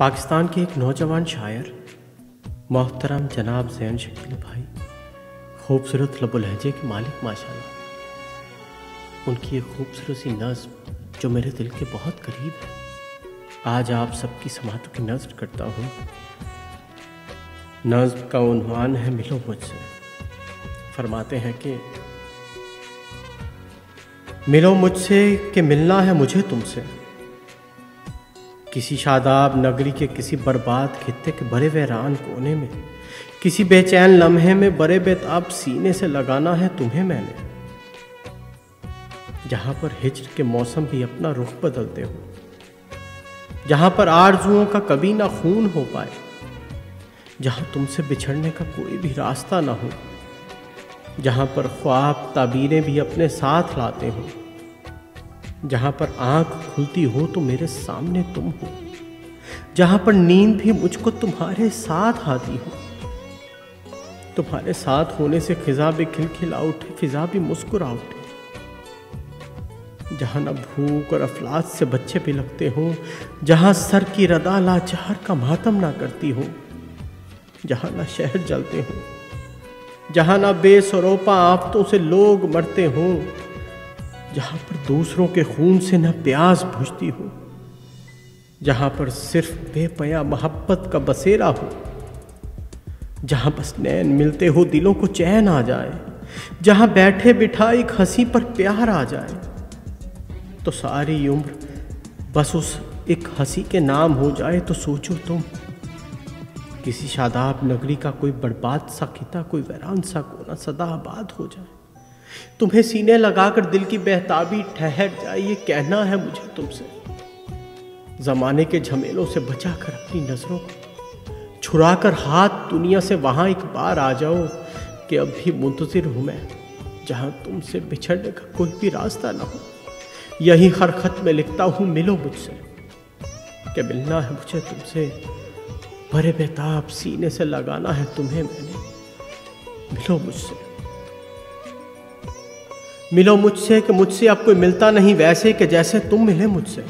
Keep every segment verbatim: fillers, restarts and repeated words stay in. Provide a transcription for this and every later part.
पाकिस्तान के एक नौजवान शायर मोहतरम जनाब ज़ैन शकील भाई खूबसूरत लबो लहजे के मालिक माशाल्लाह। उनकी एक खूबसूरत सी नज़्म जो मेरे दिल के बहुत करीब है, आज आप सबकी समातों की नज़र करता हूँ। नज़्म का उन्वान है मिलो मुझसे। फरमाते हैं कि मिलो मुझसे कि मिलना है मुझे तुमसे, किसी शादाब नगरी के किसी बर्बाद खित्ते के बड़े वैरान कोने में, किसी बेचैन लम्हे में बड़े बेताब सीने से लगाना है तुम्हें मैंने। जहां पर हिज्र के मौसम भी अपना रुख बदलते हो, जहां पर आरजुओं का कभी ना खून हो पाए, जहां तुमसे बिछड़ने का कोई भी रास्ता ना हो, जहां पर ख्वाब ताबीरें भी अपने साथ लाते हो, जहां पर आंख खुलती हो तो मेरे सामने तुम हो, जहां पर नींद भी मुझको तुम्हारे साथ आती हो। तुम्हारे साथ होने से खिजा भी खिलखिला उठे, फिजा भी मुस्कुरा उठे। जहां ना भूख और अफलास से बच्चे भी लगते हो, जहां सर की रदा लाचार का मातम ना करती हो, जहां ना शहर जलते हो, जहां ना बेसरोपा आफतों से लोग मरते हो, जहां पर दूसरों के खून से न प्यास बुझती हो, जहां पर सिर्फ बेपया मोहब्बत का बसेरा हो, जहां बस नैन मिलते हो दिलों को चैन आ जाए, जहां बैठे बिठाए एक हंसी पर प्यार आ जाए, तो सारी उम्र बस उस एक हंसी के नाम हो जाए। तो सोचो तुम, किसी शादाब नगरी का कोई बर्बाद सा खिता, कोई वैरान सा कोना सदा आबाद हो जाए, तुम्हें सीने लगाकर दिल की बेहताबी ठहर जाए। ये कहना है मुझे तुमसे, जमाने के झमेलों से बचाकर अपनी नजरों को छुड़ाकर हाथ दुनिया से वहां एक बार आ जाओ कि अभी मुंतजिर हूं मैं, जहां तुमसे बिछड़ने का कोई भी रास्ता ना हो। यही हर खत में लिखता हूं मिलो मुझसे, कि मिलना है मुझे तुमसे, भरे बेताब सीने से लगाना है तुम्हें मैंने। मिलो मुझसे, मिलो मुझसे कि मुझसे अब कोई मिलता नहीं वैसे कि जैसे तुम मिले मुझसे।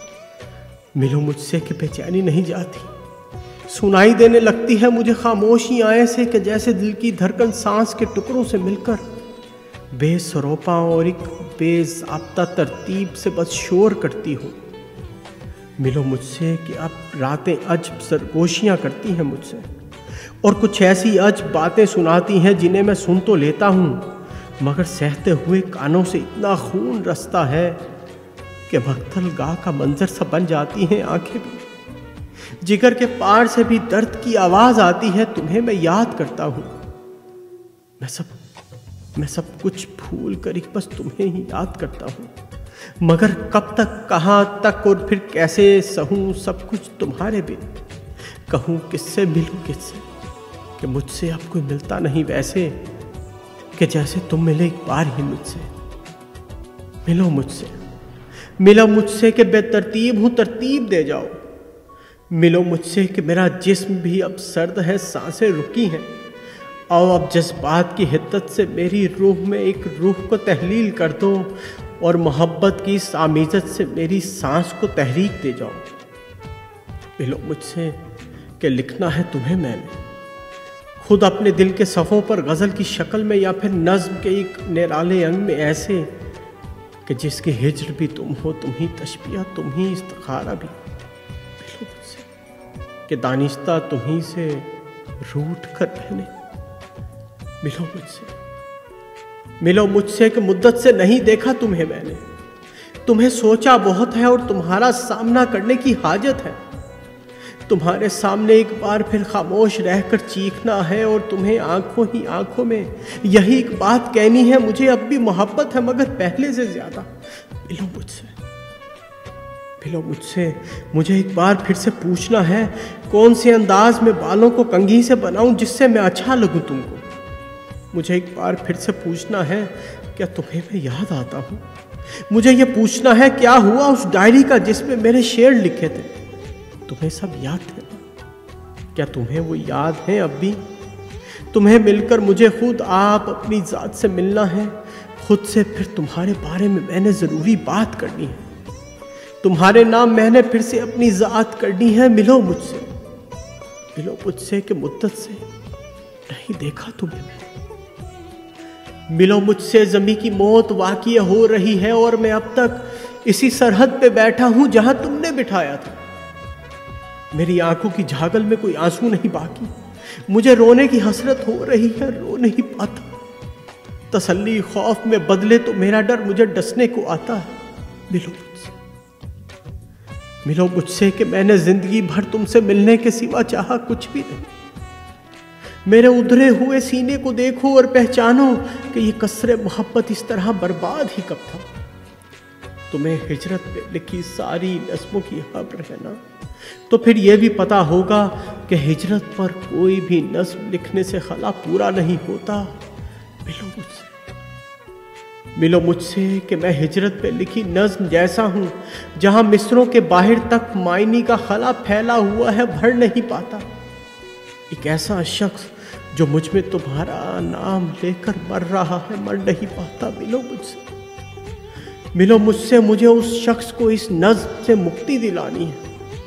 मिलो मुझसे कि बेचैनी नहीं जाती, सुनाई देने लगती है मुझे खामोशियां ऐसे कि जैसे दिल की धड़कन सांस के टुकड़ों से मिलकर बेसरोपा और एक बेज़ाब्ता तरतीब से बस शोर करती हो। मिलो मुझसे कि अब रातें अजब सरगोशियां करती हैं मुझसे, और कुछ ऐसी अजब बातें सुनाती हैं जिन्हें मैं सुन तो लेता हूं, मगर सहते हुए कानों से इतना खून रसता है कि मक्तल गाह का मंजर सा बन जाती हैं आंखें भी। जिगर के पार से भी दर्द की आवाज आती है, तुम्हें मैं याद करता हूं। मैं सब मैं सब कुछ भूल कर एक बस तुम्हें ही याद करता हूं, मगर कब तक, कहां तक और फिर कैसे सहूं सब कुछ तुम्हारे बिन। कहूं किससे, मिलूं किससे कि मुझसे अब कोई मिलता नहीं वैसे कि जैसे तुम मिले एक बार ही मुझसे। मिलो मुझसे, मिलो मुझसे कि बेतरतीब हूं तरतीब दे जाओ। मिलो मुझसे कि मेरा जिस्म भी अब सर्द है, सांसें रुकी हैं, और अब जज्बात की हिद्दत से मेरी रूह में एक रूह को तहलील कर दो, और मोहब्बत की इस आमीज़त से मेरी सांस को तहरीक दे जाओ। मिलो मुझसे कि लिखना है तुम्हें मैंने, खुद अपने दिल के सफ़ों पर गज़ल की शक्ल में या फिर नज़्म के एक निराले अंग में, ऐसे कि जिसकी हिज्र भी तुम हो, तुम ही तशबिया, तुम ही इस्तिखारा भी। मिलो मुझसे कि दानिश्ता तुम ही से रूठ कर रहने। मिलो मुझसे, मिलो मुझसे कि मुद्दत से नहीं देखा तुम्हें मैंने, तुम्हें सोचा बहुत है और तुम्हारा सामना करने की हाजत है। तुम्हारे सामने एक बार फिर खामोश रहकर चीखना है, और तुम्हें आंखों ही आंखों में यही एक बात कहनी है, मुझे अब भी मोहब्बत है मगर पहले से ज्यादा। मिलो मुझसे, मिलो मुझसे, मुझे एक बार फिर से पूछना है, कौन से अंदाज में बालों को कंघी से बनाऊं जिससे मैं अच्छा लगूं तुमको। मुझे एक बार फिर से पूछना है, क्या तुम्हें मैं याद आता हूं। मुझे ये पूछना है, क्या हुआ उस डायरी का जिसमें मेरे शेर लिखे थे। तुम्हें सब याद थे ना? क्या तुम्हें वो याद है अब भी? तुम्हें मिलकर मुझे खुद आप अपनी ज़ात से मिलना है, खुद से फिर तुम्हारे बारे में मैंने ज़रूरी बात करनी है। तुम्हारे नाम मैंने फिर से अपनी जात करनी है। मिलो मुझसे, मिलो मुझसे कि मुद्दत से नहीं देखा तुम्हें मैंने। मिलो मुझसे, जमी की मौत वाक़िया हो रही है और मैं अब तक इसी सरहद पे बैठा हूं जहां तुमने बिठाया था। मेरी आंखों की झागल में कोई आंसू नहीं बाकी, मुझे रोने की हसरत हो रही है, रो नहीं पाता। तसल्ली खौफ में बदले तो मेरा डर मुझे डसने को आता है। मिलो मुझसे, मिलो मुझसे कि मैंने जिंदगी भर तुमसे मिलने के सिवा चाहा कुछ भी नहीं। मेरे उधरे हुए सीने को देखो और पहचानो कि ये कसरे मोहब्बत इस तरह बर्बाद ही कब था। तुम्हें हिजरत पे लिखी सारी नस्मों की खबर है ना, तो फिर यह भी पता होगा कि हिजरत पर कोई भी नस्म लिखने से खला पूरा नहीं होता। मिलो मुझसे, मिलो मुझसे कि मैं हिजरत पे लिखी नज्म जैसा हूं जहां मिसरों के बाहर तक मायनी का खला फैला हुआ है, भर नहीं पाता। एक ऐसा शख्स जो मुझ में तुम्हारा नाम लेकर मर रहा है, मर नहीं पाता। मिलो मुझसे, मिलो मुझसे, मुझे उस शख्स को इस नज्म से मुक्ति दिलानी है।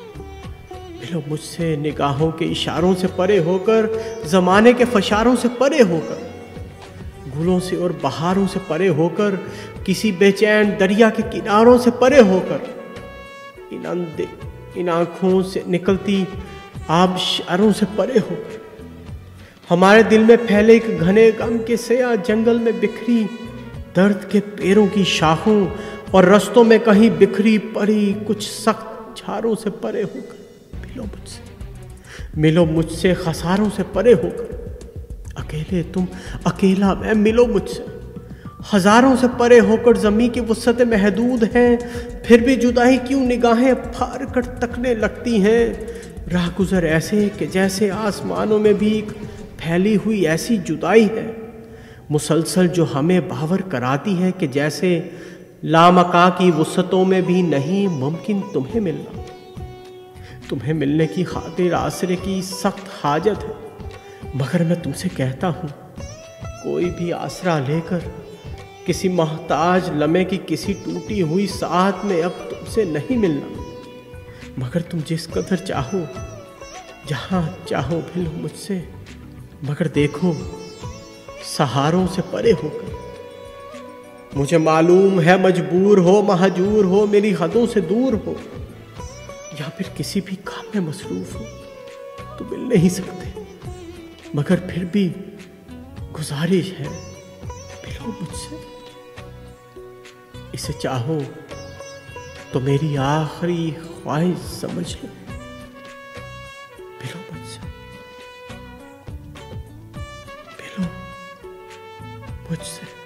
मिलो मुझसे, निगाहों के इशारों से परे होकर, जमाने के फशारों से परे होकर, गुलों से और बहारों से परे होकर, किसी बेचैन दरिया के किनारों से परे होकर, इन अंधे इन आंखों से निकलती आबशारों से परे होकर, हमारे दिल में फैले एक घने गम के सया जंगल में बिखरी दर्द के पेड़ों की शाखों और रस्तों में कहीं बिखरी पड़ी कुछ सख्त झारों से परे होकर। मिलो मुझसे, मिलो मुझसे खसारों से परे होकर, अकेले तुम अकेला मैं। मिलो मुझसे, हजारों से परे होकर, जमी की वुसअतें महदूद हैं, फिर भी जुदाई क्यों निगाहें फाड़ कर तकने लगती हैं। राह गुजर ऐसे कि जैसे आसमानों में भी फैली हुई ऐसी जुदाई है मुसलसल, जो हमें बावर कराती है कि जैसे लामका की वुसअतों में भी नहीं मुमकिन तुम्हें मिलना। तुम्हें मिलने की खातिर आसरे की सख्त हाजत है, मगर मैं तुमसे कहता हूँ, कोई भी आसरा लेकर किसी मोहताज लम्हे की किसी टूटी हुई साथ में अब तुमसे नहीं मिलना। मगर तुम जिस कदर चाहो, जहाँ चाहो मिलो मुझसे, मगर देखो सहारों से परे होकर। मुझे मालूम है मजबूर हो, महजूर हो, मेरी हदों से दूर हो, या फिर किसी भी काम में मसरूफ हो, तो मिल नहीं सकते। मगर फिर भी गुजारिश है, मिलो मुझसे। इसे चाहो तो मेरी आखिरी ख्वाहिश समझ लो। मिलो मुझसे, मिलो मुझसे।